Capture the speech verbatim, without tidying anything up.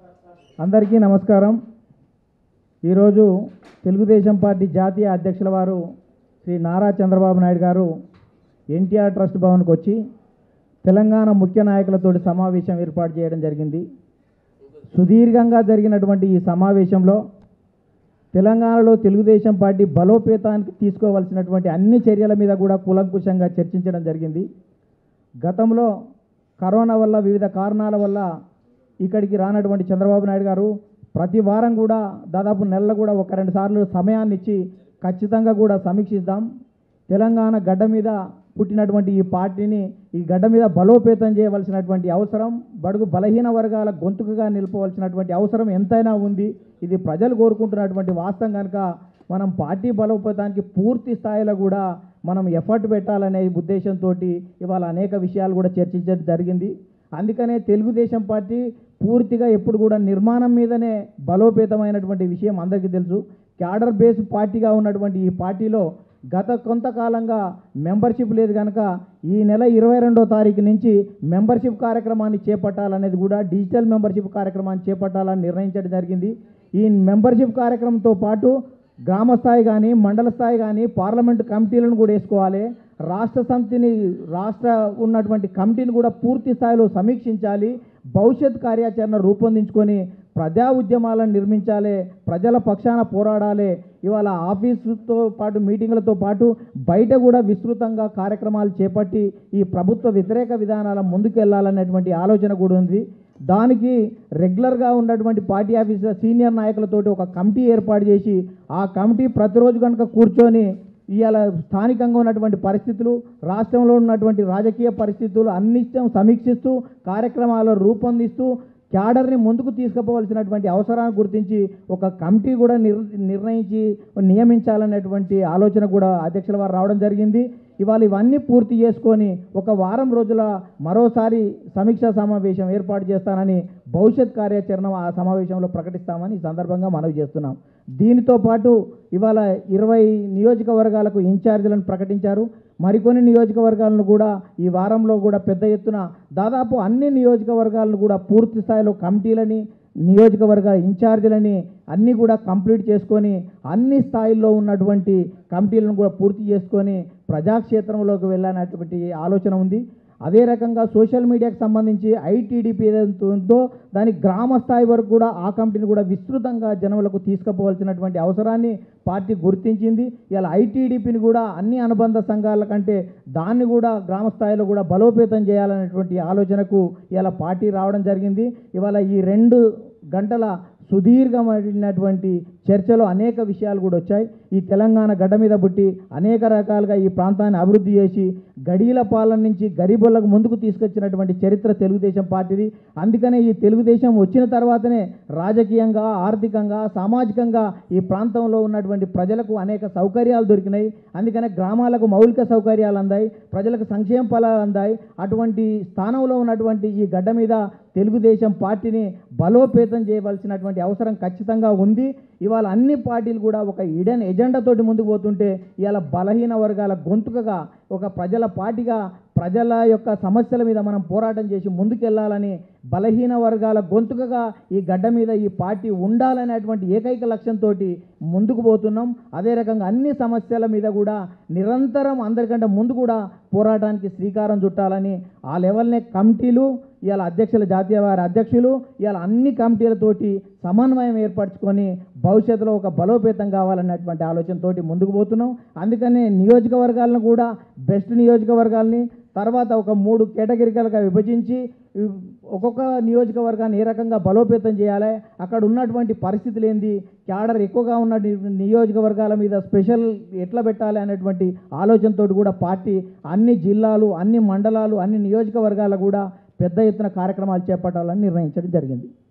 అందరికీ నమస్కారం। ఈరోజు తెలుగుదేశం పార్టీ జాతీయ అధ్యక్షుల వారు శ్రీ నారా చంద్రబాబు నాయుడు గారు ఎన్టీఆర్ ట్రస్ట్ భవన్కి వచ్చి తెలంగాణ ముఖ్య నాయకులతోటి సమావేశం ఏర్పాటు చేయడం జరిగింది। సుదీర్ఘంగా జరిగినటువంటి ఈ సమావేశంలో తెలంగాణలో తెలుగుదేశం పార్టీ బలోపేతానికి తీసుకోవాల్సినటువంటి అన్ని చర్యల మీద కూడా కూలంకుషంగా చర్చించడం జరిగింది। గతంలో కరోనా వల్ల వివిధ కారణాల వల్ల ఇక్కడికి రానటువంటి చంద్రబాబు నాయుడు గారు ప్రతి వారం కూడా దాదాపు నెలలో కూడా ఒక రెండు సార్లు సమయాన్ని ఇచ్చి ఖచ్చితంగా కూడా సమీక్షిద్దాం, తెలంగాణ గడ్డ మీద పుట్టినటువంటి ఈ పార్టీని ఈ గడ్డ మీద బలోపేతం చేయవలసినటువంటి అవసరం, బడుగు బలహీన వర్గాల గొంతుకుగా నిలపవలసినటువంటి అవసరం ఎంతైనా ఉంది, ఇది ప్రజలు కోరుకుంటున్నటువంటి వాస్తవం కనుక మనం పార్టీ బలోపేతానికి పూర్తి స్థాయిలో కూడా మనం ఎఫర్ట్ పెట్టాలనే ఉద్దేశంతో ఇవాళ అనేక విషయాలు కూడా చర్చించడం జరిగింది। అందుకనే తెలుగుదేశం పార్టీ పూర్తిగా ఎప్పుడు కూడా నిర్మాణం మీదనే బలోపేతమైనటువంటి విషయం అందరికీ తెలుసు। క్యాడర్ బేస్ పార్టీగా ఉన్నటువంటి ఈ పార్టీలో గత కొంతకాలంగా మెంబర్షిప్ లేదు కనుక ఈ నెల ఇరవై రెండో తారీఖు నుంచి మెంబర్షిప్ కార్యక్రమాన్ని చేపట్టాలనేది కూడా డిజిటల్ మెంబర్షిప్ కార్యక్రమాన్ని చేపట్టాలని నిర్ణయించడం జరిగింది। ఈ మెంబర్షిప్ కార్యక్రమంతో పాటు గ్రామ స్థాయి కానీ మండల స్థాయి కానీ పార్లమెంటు కమిటీలను కూడా వేసుకోవాలి, రాష్ట్ర సమితిని రాష్ట్ర ఉన్నటువంటి కమిటీని కూడా పూర్తి స్థాయిలో సమీక్షించాలి, భవిష్యత్ కార్యాచరణ రూపొందించుకొని ప్రజా ఉద్యమాలను నిర్మించాలి, ప్రజల పక్షాన పోరాడాలి। ఇవాళ ఆఫీసుతో పాటు మీటింగులతో పాటు బయట కూడా విస్తృతంగా కార్యక్రమాలు చేపట్టి ఈ ప్రభుత్వ వ్యతిరేక విధానాల ముందుకెళ్లాలనేటువంటి ఆలోచన కూడా ఉంది। దానికి రెగ్యులర్గా ఉన్నటువంటి పార్టీ ఆఫీసర్ సీనియర్ నాయకులతోటి ఒక కమిటీ ఏర్పాటు చేసి ఆ కమిటీ ప్రతిరోజు కనుక కూర్చొని ఇవాళ స్థానికంగా ఉన్నటువంటి పరిస్థితులు, రాష్ట్రంలో ఉన్నటువంటి రాజకీయ పరిస్థితులు అన్నిష్టం సమీక్షిస్తూ కార్యక్రమాలు రూపొందిస్తూ క్యాడర్ని ముందుకు తీసుకుపోవాల్సినటువంటి అవసరాన్ని గుర్తించి ఒక కమిటీ కూడా నిర్ నిర్ణయించి నియమించాలనేటువంటి ఆలోచన కూడా అధ్యక్షుల వారు రావడం జరిగింది। ఇవాళ ఇవన్నీ పూర్తి చేసుకొని ఒక వారం రోజుల మరోసారి సమీక్షా సమావేశం ఏర్పాటు చేస్తానని భవిష్యత్ కార్యాచరణ ఆ సమావేశంలో ప్రకటిస్తామని ఈ సందర్భంగా మనవి చేస్తున్నాం। దీనితో పాటు ఇవాళ ఇరవై నియోజకవర్గాలకు ఇన్ఛార్జీలను ప్రకటించారు, మరికొన్ని నియోజకవర్గాలను కూడా ఈ వారంలో కూడా పెద్ద ఎత్తున దాదాపు అన్ని నియోజకవర్గాలను కూడా పూర్తి స్థాయిలో కమిటీలని నియోజకవర్గ ఇన్ఛార్జీలని అన్నీ కూడా కంప్లీట్ చేసుకొని అన్ని స్థాయిల్లో ఉన్నటువంటి కమిటీలను కూడా పూర్తి చేసుకొని ప్రజాక్షేత్రంలోకి వెళ్ళాలనేటువంటి ఆలోచన ఉంది। అదే రకంగా సోషల్ మీడియాకి సంబంధించి ఐటీడీపీ ఏదైతే ఉందో దాని గ్రామ స్థాయి వరకు కూడా ఆ కమిటీని కూడా విస్తృతంగా జనములకు తీసుకుపోవాల్సినటువంటి అవసరాన్ని పార్టీ గుర్తించింది। ఇలా ఐటీడీపీని కూడా అన్ని అనుబంధ సంఘాల కంటే దాన్ని కూడా గ్రామ స్థాయిలో కూడా బలోపేతం చేయాలనేటువంటి ఆలోచనకు ఇలా పార్టీ రావడం జరిగింది। ఇవాళ ఈ రెండు గంటల సుదీర్ఘమైనటువంటి చర్చలో అనేక విషయాలు కూడా వచ్చాయి। ఈ తెలంగాణ గడ్డ మీద పుట్టి అనేక రకాలుగా ఈ ప్రాంతాన్ని అభివృద్ధి చేసి గడీల పాలన నుంచి గరీబులకు ముందుకు తీసుకొచ్చినటువంటి చరిత్ర తెలుగుదేశం పార్టీది। అందుకనే ఈ తెలుగుదేశం వచ్చిన తర్వాతనే రాజకీయంగా, ఆర్థికంగా, సామాజికంగా ఈ ప్రాంతంలో ఉన్నటువంటి ప్రజలకు అనేక సౌకర్యాలు దొరికినాయి। అందుకనే గ్రామాలకు మౌలిక సౌకర్యాలు అందాయి, ప్రజలకు సంక్షేమ ఫలాలు అందాయి। అటువంటి స్థానంలో ఉన్నటువంటి ఈ గడ్డ మీద తెలుగుదేశం పార్టీని బలోపేతం చేయవలసినటువంటి అవసరం ఖచ్చితంగా ఉంది। ఇవాళ అన్ని పార్టీలు కూడా ఒక ఇడెన్ ఎజెండాతోటి ముందుకు పోతుంటే ఇవాళ బలహీన వర్గాల గొంతుకగా ఒక ప్రజల పార్టీగా ప్రజల యొక్క సమస్యల మీద మనం పోరాటం చేసి ముందుకెళ్లాలని బలహీన వర్గాల గొంతుకగా ఈ గడ్డ మీద ఈ పార్టీ ఉండాలనేటువంటి ఏకైక లక్ష్యంతో ముందుకు పోతున్నాం। అదే రకంగా అన్ని సమస్యల మీద కూడా నిరంతరం అందరికంటే ముందు కూడా పోరాటానికి శ్రీకారం చుట్టాలని ఆ లెవెల్నే కమిటీలు ఇవాళ అధ్యక్షుల జాతీయ వారి అధ్యక్షులు ఇవాళ అన్ని కమిటీలతోటి సమన్వయం ఏర్పరచుకొని భవిష్యత్తులో ఒక బలోపేతం కావాలన్నటువంటి ఆలోచనతోటి ముందుకు పోతున్నాం। అందుకనే నియోజకవర్గాలను కూడా బెస్ట్ నియోజకవర్గాల్ని తర్వాత ఒక మూడు కేటగిరీలుగా విభజించి ఒక్కొక్క నియోజకవర్గాన్ని ఏ రకంగా బలోపేతం చేయాలి, అక్కడ ఉన్నటువంటి పరిస్థితులు ఏంది, క్యాడర్ ఎక్కువగా ఉన్న నియోజకవర్గాల మీద స్పెషల్ ఎట్లా పెట్టాలి అనేటువంటి ఆలోచనతో కూడా పార్టీ అన్ని జిల్లాలు, అన్ని మండలాలు, అన్ని నియోజకవర్గాలు కూడా పెద్ద ఎత్తున కార్యక్రమాలు చేపట్టాలని నిర్ణయించడం జరిగింది।